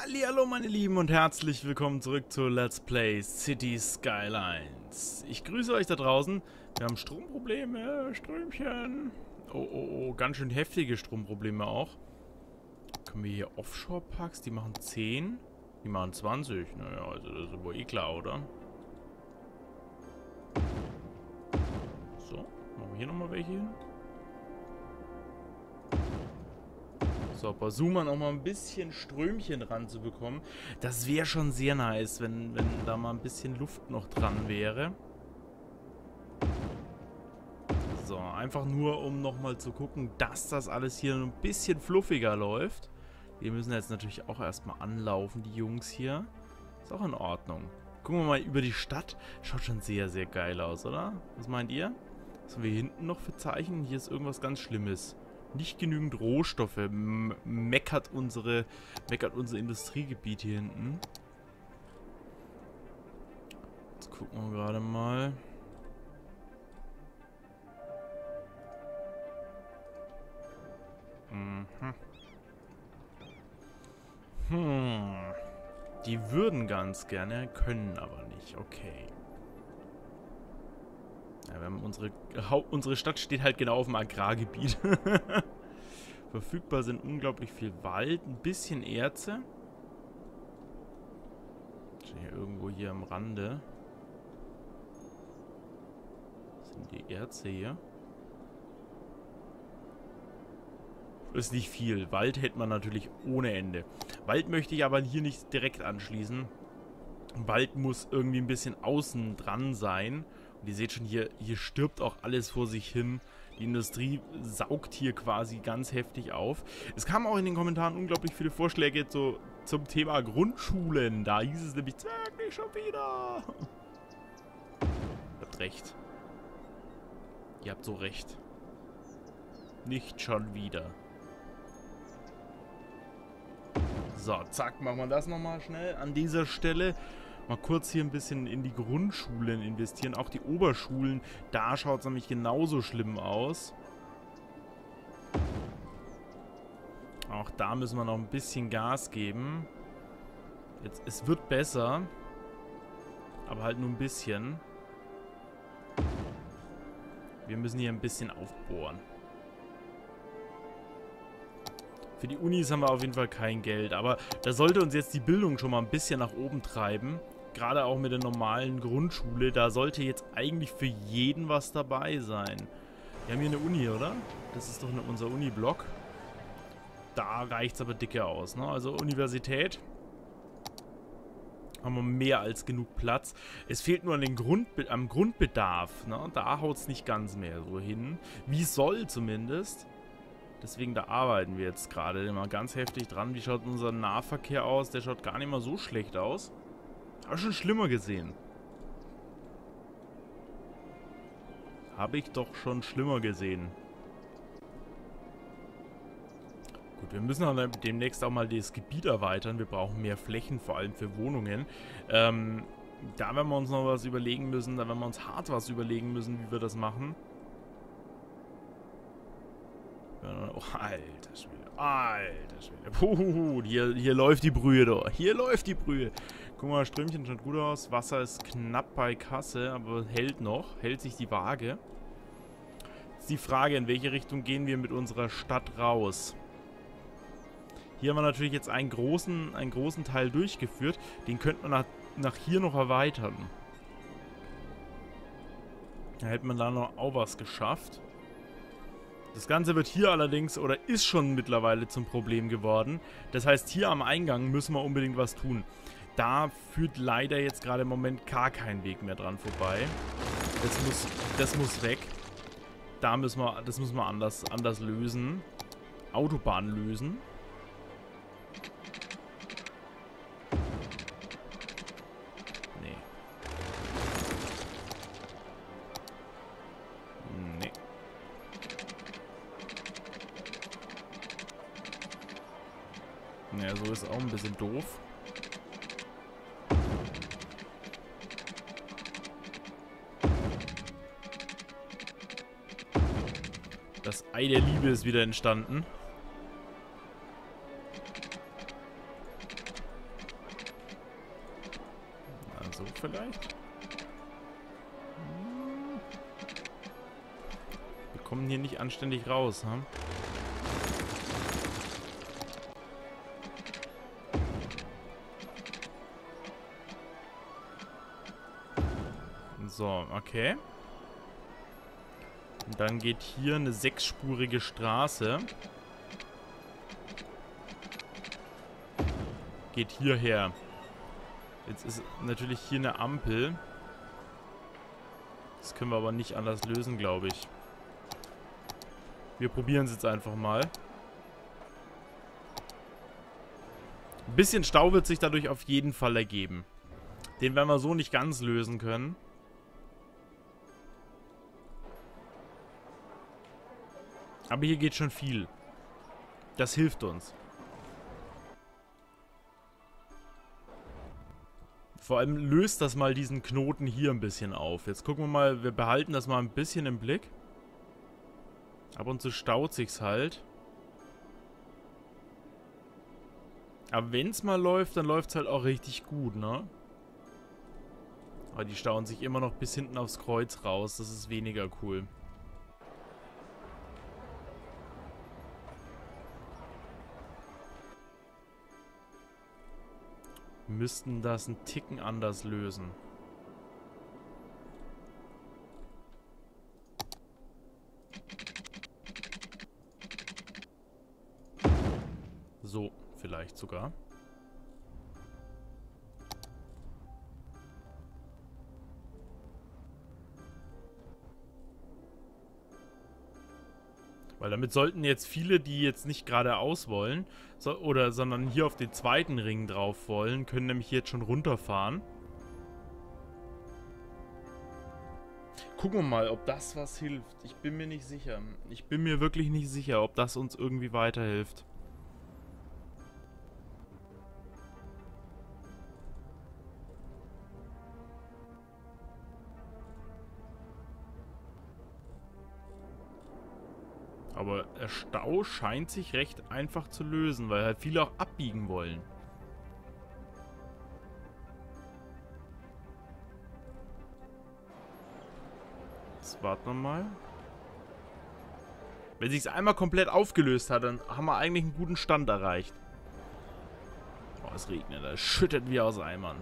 Hallihallo meine Lieben und herzlich willkommen zurück zu Let's Play City Skylines. Ich grüße euch da draußen. Wir haben Stromprobleme, Strömchen. Oh, ganz schön heftige Stromprobleme auch. Können wir hier Offshore-Parks, die machen 10, die machen 20. Naja, also das ist wohl eh klar, oder? So, machen wir hier nochmal welche hin. So, versuchen wir noch mal ein bisschen Strömchen ranzubekommen. Das wäre schon sehr nice, wenn da mal ein bisschen Luft noch dran wäre. So, einfach nur, um noch mal zu gucken, dass das alles hier ein bisschen fluffiger läuft. Wir müssen jetzt natürlich auch erstmal anlaufen, die Jungs hier. Ist auch in Ordnung. Gucken wir mal über die Stadt. Schaut schon sehr, sehr geil aus, oder? Was meint ihr? Was haben wir hier hinten noch für Zeichen? Hier ist irgendwas ganz Schlimmes. Nicht genügend Rohstoffe. Meckert unser Industriegebiet hier hinten. Jetzt gucken wir gerade mal. Die würden ganz gerne, können aber nicht. Okay. Ja, wir haben unsere Stadt steht halt genau auf dem Agrargebiet. Verfügbar sind unglaublich viel Wald, ein bisschen Erze. Steht hier irgendwo hier am Rande. Was sind die Erze hier? Ist nicht viel. Wald hätte man natürlich ohne Ende. Wald möchte ich aber hier nicht direkt anschließen. Wald muss irgendwie ein bisschen außen dran sein. Und ihr seht schon, hier stirbt auch alles vor sich hin. Die Industrie saugt hier quasi ganz heftig auf. Es kamen auch in den Kommentaren unglaublich viele Vorschläge zum Thema Grundschulen. Da hieß es nämlich, sag nicht schon wieder. Ihr habt recht. Ihr habt so recht. Nicht schon wieder. So, zack, machen wir das nochmal schnell an dieser Stelle. Mal kurz hier ein bisschen in die Grundschulen investieren. Auch die Oberschulen, da schaut es nämlich genauso schlimm aus. Auch da müssen wir noch ein bisschen Gas geben. Jetzt, es wird besser. Aber halt nur ein bisschen. Wir müssen hier ein bisschen aufbohren. Für die Unis haben wir auf jeden Fall kein Geld, aber da sollte uns jetzt die Bildung schon mal ein bisschen nach oben treiben. Gerade auch mit der normalen Grundschule, da sollte jetzt eigentlich für jeden was dabei sein. Wir haben hier eine Uni, oder? Das ist doch unser Uni-Block. Da reicht es aber dicke aus, ne? Also Universität. Haben wir mehr als genug Platz. Es fehlt nur am Grundbedarf, ne? Da haut es nicht ganz mehr so hin. Wie soll zumindest. Deswegen, da arbeiten wir jetzt gerade immer ganz heftig dran. Wie schaut unser Nahverkehr aus? Der schaut gar nicht mal so schlecht aus. Habe schon schlimmer gesehen. Habe ich doch schon schlimmer gesehen. Gut, wir müssen dann demnächst auch mal das Gebiet erweitern. Wir brauchen mehr Flächen, vor allem für Wohnungen. Da werden wir uns noch was überlegen müssen. Da werden wir uns hart was überlegen müssen, wie wir das machen. Oh, alter Schwede. Alter Schwede. Puh, hier läuft die Brühe, doch. Hier läuft die Brühe. Guck mal, Strömchen schaut gut aus. Wasser ist knapp bei Kasse, aber hält noch. Hält sich die Waage. Jetzt die Frage, in welche Richtung gehen wir mit unserer Stadt raus? Hier haben wir natürlich jetzt einen großen Teil durchgeführt. Den könnte man nach hier noch erweitern. Da hätte man da noch auch was geschafft. Das Ganze wird hier allerdings, oder ist schon mittlerweile zum Problem geworden. Das heißt, hier am Eingang müssen wir unbedingt was tun. Da führt leider jetzt gerade im Moment gar kein Weg mehr dran vorbei. Das muss weg. Das müssen wir anders lösen. Autobahn lösen. Nee. Nee. Ja, so ist auch ein bisschen doof. Das Ei der Liebe ist wieder entstanden. So vielleicht? Wir kommen hier nicht anständig raus, hm? So, okay. Und dann geht hier eine 6-spurige Straße. Geht hierher. Jetzt ist natürlich hier eine Ampel. Das können wir aber nicht anders lösen, glaube ich. Wir probieren es jetzt einfach mal. Ein bisschen Stau wird sich dadurch auf jeden Fall ergeben. Den werden wir so nicht ganz lösen können. Aber hier geht schon viel. Das hilft uns. Vor allem löst das mal diesen Knoten hier ein bisschen auf. Jetzt gucken wir mal, wir behalten das mal ein bisschen im Blick. Ab und zu staut sich's halt. Aber wenn es mal läuft, dann läuft es halt auch richtig gut, ne? Aber die stauen sich immer noch bis hinten aufs Kreuz raus. Das ist weniger cool. Wir müssten das einen Ticken anders lösen. So, vielleicht sogar. Weil damit sollten jetzt viele, die jetzt nicht geradeaus wollen, sondern hier auf den zweiten Ring drauf wollen, können nämlich jetzt schon runterfahren. Gucken wir mal, ob das was hilft. Ich bin mir nicht sicher. Ich bin mir wirklich nicht sicher, ob das uns irgendwie weiterhilft. Aber der Stau scheint sich recht einfach zu lösen, weil halt viele auch abbiegen wollen. Jetzt warten wir mal. Wenn sich es einmal komplett aufgelöst hat, dann haben wir eigentlich einen guten Stand erreicht. Oh, es regnet, es schüttet wie aus Eimern.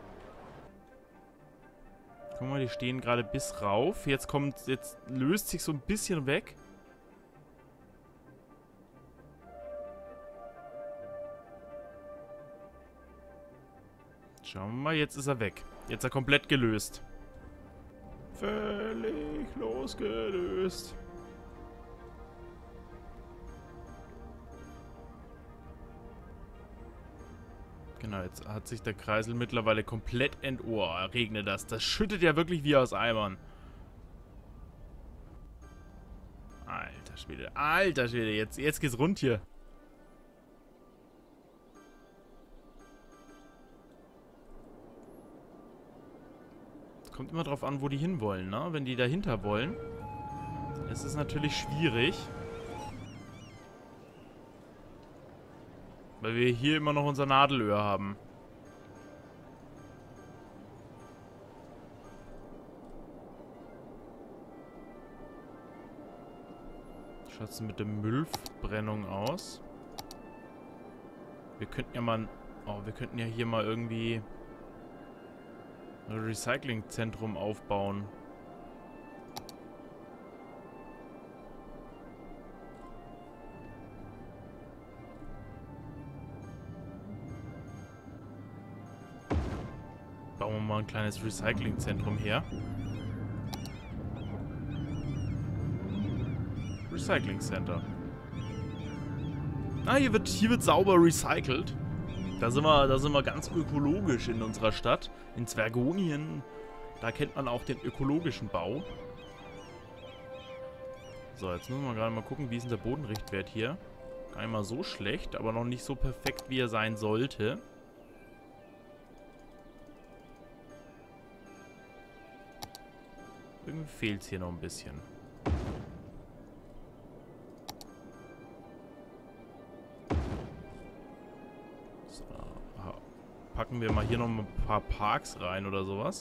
Guck mal, die stehen gerade bis rauf. Jetzt löst sich so ein bisschen weg. Schauen wir mal, jetzt ist er weg. Jetzt ist er komplett gelöst. Völlig losgelöst. Genau, jetzt hat sich der Kreisel mittlerweile komplett regnet das. Das schüttet ja wirklich wie aus Eimern. Alter Schwede. Alter Schwede, jetzt geht's rund hier. Kommt immer drauf an, wo die hinwollen, ne? Wenn die dahinter wollen, dann ist es natürlich schwierig. Weil wir hier immer noch unser Nadelöhr haben. Schaut es mit der Müllverbrennung aus? Wir könnten ja mal... Oh, wir könnten ja hier mal irgendwie... ein Recyclingzentrum aufbauen. Bauen wir mal ein kleines Recyclingzentrum her. Recycling Center. Ah, hier wird sauber recycelt. Da sind wir ganz ökologisch in unserer Stadt. In Zwergonien, da kennt man auch den ökologischen Bau. So, jetzt müssen wir gerade mal gucken, wie ist denn der Bodenrichtwert hier. Gar nicht mal so schlecht, aber noch nicht so perfekt, wie er sein sollte. Irgendwie fehlt es hier noch ein bisschen. So, packen wir mal hier noch ein paar Parks rein oder sowas.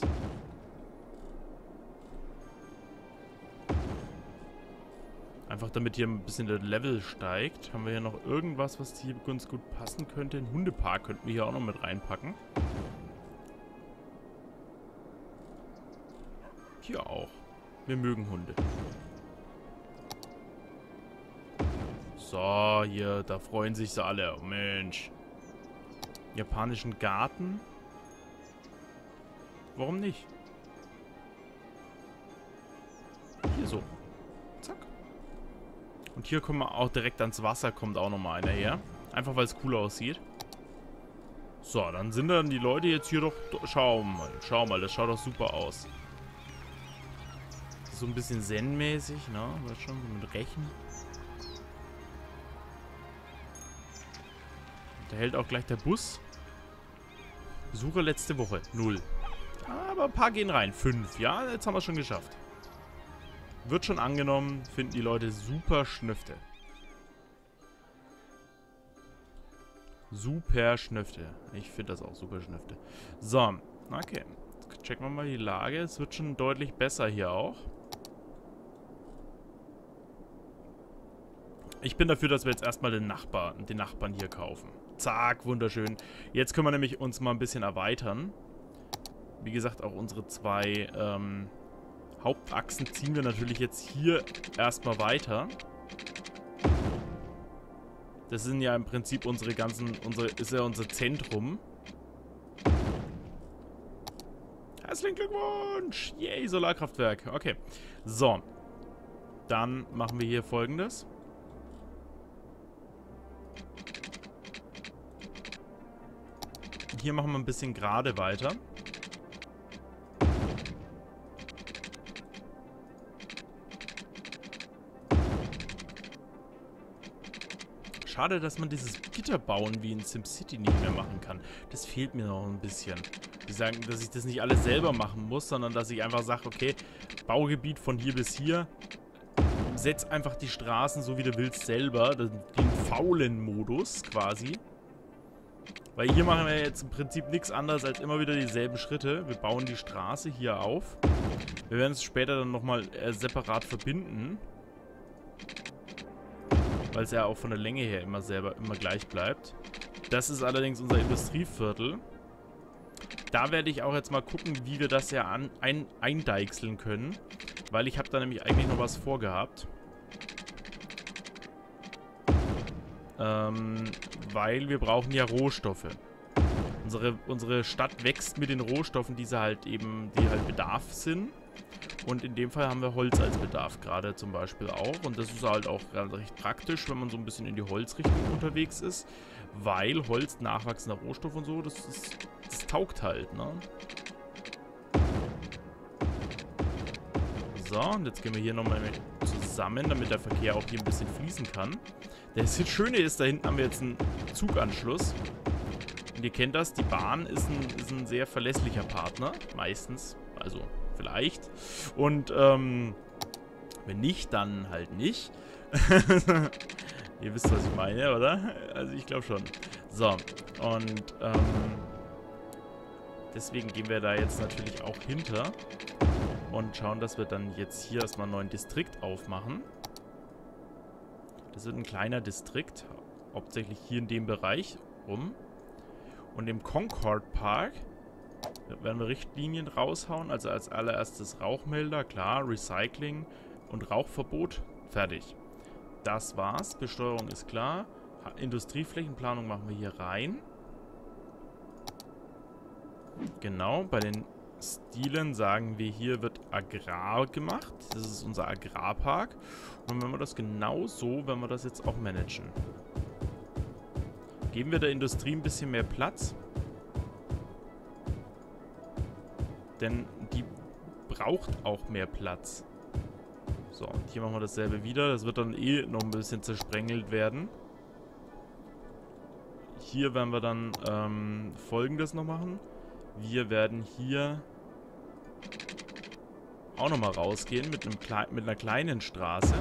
Einfach damit hier ein bisschen der Level steigt. Haben wir hier noch irgendwas, was hier ganz gut passen könnte? Ein Hundepark könnten wir hier auch noch mit reinpacken. Hier auch. Wir mögen Hunde. So, hier, da freuen sich sie alle. Oh, Mensch. Japanischen Garten? Warum nicht? Hier so. Zack. Und hier kommen wir auch direkt ans Wasser, kommt auch nochmal einer her. Einfach weil es cool aussieht. So, dann sind dann die Leute jetzt hier doch... Schau mal, das schaut doch super aus. So ein bisschen zen-mäßig, ne? Was schon, so mit Rechen. Da hält auch gleich der Bus. Besucher letzte Woche, 0. Aber ein paar gehen rein, 5. Ja, jetzt haben wir es schon geschafft. Wird schon angenommen, finden die Leute super Schnüfte. Super Schnüfte. Ich finde das auch super Schnüfte. So, okay. Jetzt checken wir mal die Lage. Es wird schon deutlich besser hier auch. Ich bin dafür, dass wir jetzt erstmal den Nachbarn hier kaufen. Zack, wunderschön. Jetzt können wir nämlich uns mal ein bisschen erweitern. Wie gesagt, auch unsere 2 Hauptachsen ziehen wir natürlich jetzt hier erstmal weiter. Das sind ja im Prinzip ist ja unser Zentrum. Herzlichen Glückwunsch! Yay, Solarkraftwerk. Okay. So. Dann machen wir hier Folgendes. Hier machen wir ein bisschen gerade weiter. Schade, dass man dieses Gitter bauen wie in SimCity nicht mehr machen kann. Das fehlt mir noch ein bisschen. Die sagen, dass ich das nicht alles selber machen muss, sondern dass ich einfach sage, okay, Baugebiet von hier bis hier. Setz einfach die Straßen so wie du willst selber. Den faulen Modus quasi. Weil hier machen wir jetzt im Prinzip nichts anderes als immer wieder dieselben Schritte. Wir bauen die Straße hier auf. Wir werden es später dann nochmal separat verbinden. Weil es ja auch von der Länge her immer gleich bleibt. Das ist allerdings unser Industrieviertel. Da werde ich auch jetzt mal gucken, wie wir das ja eindeichseln können. Weil ich habe da nämlich eigentlich noch was vorgehabt. Weil wir brauchen ja Rohstoffe. Unsere Stadt wächst mit den Rohstoffen, die halt Bedarf sind. Und in dem Fall haben wir Holz als Bedarf gerade zum Beispiel auch. Und das ist halt auch recht praktisch, wenn man so ein bisschen in die Holzrichtung unterwegs ist. Weil Holz, nachwachsender Rohstoff und so, das taugt halt, ne? So, und jetzt gehen wir hier nochmal zusammen, damit der Verkehr auch hier ein bisschen fließen kann. Das Schöne ist, da hinten haben wir jetzt einen Zuganschluss. Und ihr kennt das, die Bahn ist ein sehr verlässlicher Partner, meistens, also vielleicht. Und wenn nicht, dann halt nicht. Ihr wisst, was ich meine, oder? Also ich glaube schon. So, und deswegen gehen wir da jetzt natürlich auch hinter und schauen, dass wir dann jetzt hier erstmal einen neuen Distrikt aufmachen. Das wird ein kleiner Distrikt, hauptsächlich hier in dem Bereich rum. Und im Concord Park werden wir Richtlinien raushauen. Also als allererstes Rauchmelder, klar, Recycling und Rauchverbot, fertig. Das war's, Besteuerung ist klar. Industrieflächenplanung machen wir hier rein. Genau, bei den Stilen sagen wir, hier wird Agrar gemacht. Das ist unser Agrarpark. Und wenn wir das genau so, wenn wir das jetzt auch managen. Geben wir der Industrie ein bisschen mehr Platz. Denn die braucht auch mehr Platz. So, und hier machen wir dasselbe wieder. Das wird dann eh noch ein bisschen zersprengelt werden. Hier werden wir dann Folgendes noch machen. Wir werden hier auch nochmal rausgehen mit einer kleinen Straße.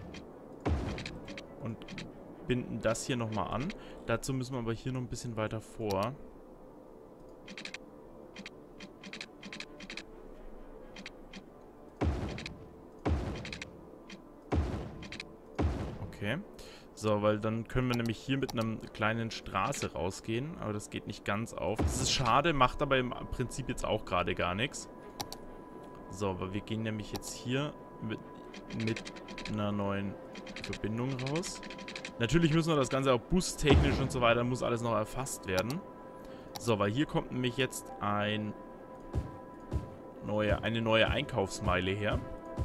Und binden das hier nochmal an. Dazu müssen wir aber hier noch ein bisschen weiter vor. Okay. So, weil dann können wir nämlich hier mit einer kleinen Straße rausgehen. Aber das geht nicht ganz auf. Das ist schade, macht aber im Prinzip jetzt auch gerade gar nichts. So, aber wir gehen nämlich jetzt hier mit einer neuen Verbindung raus. Natürlich müssen wir das Ganze auch bustechnisch und so weiter, muss alles noch erfasst werden. So, weil hier kommt nämlich jetzt eine neue Einkaufsmeile her.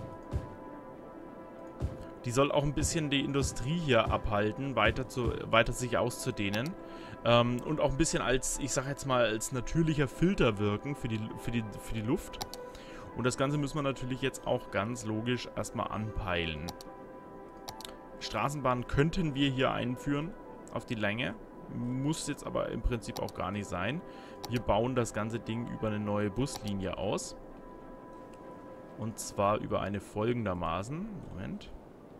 Die soll auch ein bisschen die Industrie hier abhalten, weiter sich auszudehnen. Und auch ein bisschen als, ich sag jetzt mal, als natürlicher Filter wirken für die Luft. Und das Ganze müssen wir natürlich jetzt auch ganz logisch erstmal anpeilen. Straßenbahn könnten wir hier einführen auf die Länge. Muss jetzt aber im Prinzip auch gar nicht sein. Wir bauen das ganze Ding über eine neue Buslinie aus. Und zwar über eine folgendermaßen. Moment.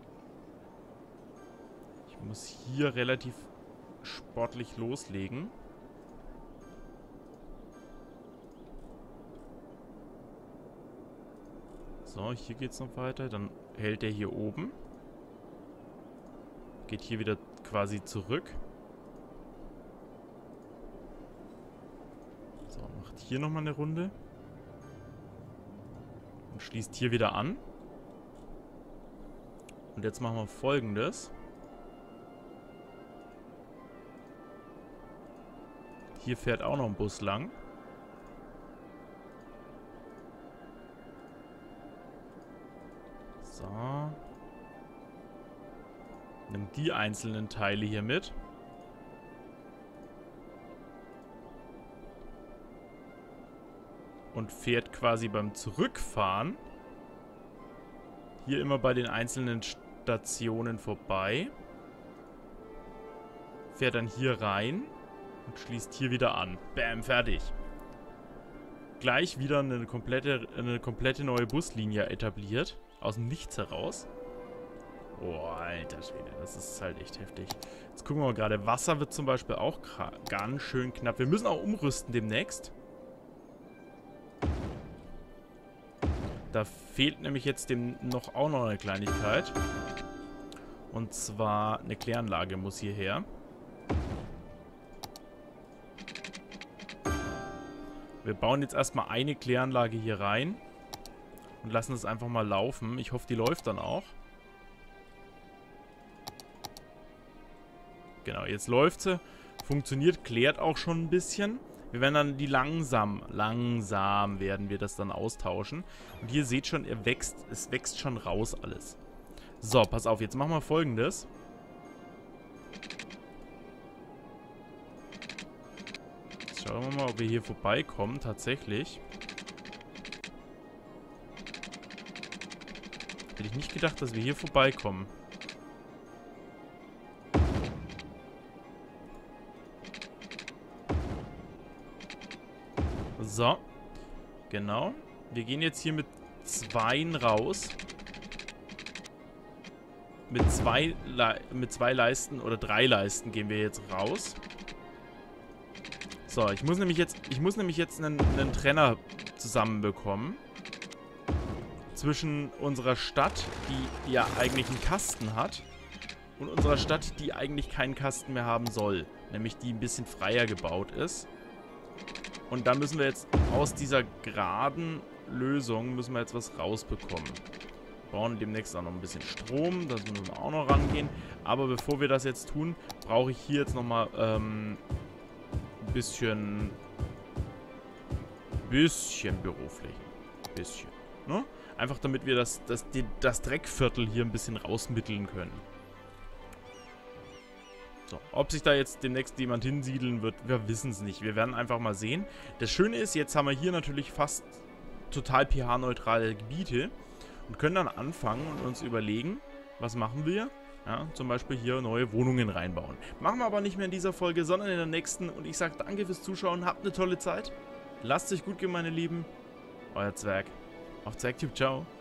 Ich muss hier relativ sportlich loslegen. So, hier geht es noch weiter. Dann hält er hier oben. Geht hier wieder quasi zurück. So, macht hier nochmal eine Runde. Und schließt hier wieder an. Und jetzt machen wir Folgendes. Hier fährt auch noch ein Bus lang. So. Nimm die einzelnen Teile hier mit. Und fährt quasi beim Zurückfahren hier immer bei den einzelnen Stationen vorbei. Fährt dann hier rein und schließt hier wieder an. Bam, fertig. Gleich wieder eine komplette neue Buslinie etabliert. Aus dem Nichts heraus. Oh, alter Schwede, das ist halt echt heftig. Jetzt gucken wir mal gerade. Wasser wird zum Beispiel auch ganz schön knapp. Wir müssen auch umrüsten demnächst. Da fehlt nämlich jetzt auch noch eine Kleinigkeit. Und zwar eine Kläranlage muss hierher. Wir bauen jetzt erstmal eine Kläranlage hier rein. Und lassen es einfach mal laufen. Ich hoffe, die läuft dann auch. Genau, jetzt läuft sie. Funktioniert, klärt auch schon ein bisschen. Wir werden dann die langsam werden wir das dann austauschen. Und ihr seht schon, es wächst schon raus alles. So, pass auf, jetzt machen wir Folgendes. Jetzt schauen wir mal, ob wir hier vorbeikommen, tatsächlich. Hätte ich nicht gedacht, dass wir hier vorbeikommen. So. Genau. Wir gehen jetzt hier mit 2 raus. Mit zwei Leisten oder 3 Leisten gehen wir jetzt raus. So, ich muss nämlich jetzt einen Trenner zusammenbekommen. Zwischen unserer Stadt, die ja eigentlich einen Kasten hat, und unserer Stadt, die eigentlich keinen Kasten mehr haben soll. Nämlich die ein bisschen freier gebaut ist. Und da müssen wir jetzt aus dieser geraden Lösung müssen wir jetzt was rausbekommen. Wir brauchen demnächst auch noch ein bisschen Strom, das müssen wir auch noch rangehen. Aber bevor wir das jetzt tun, brauche ich hier jetzt nochmal ein bisschen Büroflächen. Bisschen, ne? Einfach damit wir das Dreckviertel hier ein bisschen rausmitteln können. So, ob sich da jetzt demnächst jemand hinsiedeln wird, wir wissen es nicht. Wir werden einfach mal sehen. Das Schöne ist, jetzt haben wir hier natürlich fast total pH-neutrale Gebiete und können dann anfangen und uns überlegen, was machen wir? Ja, zum Beispiel hier neue Wohnungen reinbauen. Machen wir aber nicht mehr in dieser Folge, sondern in der nächsten. Und ich sage danke fürs Zuschauen, habt eine tolle Zeit. Lasst es euch gut gehen, meine Lieben. Euer Zwerg. Auf Zwergtube, ciao.